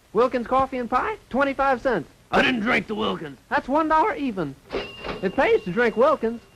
Wilkins coffee and pie, 25 cents. I didn't drink the Wilkins. That's $1 even. It pays to drink Wilkins.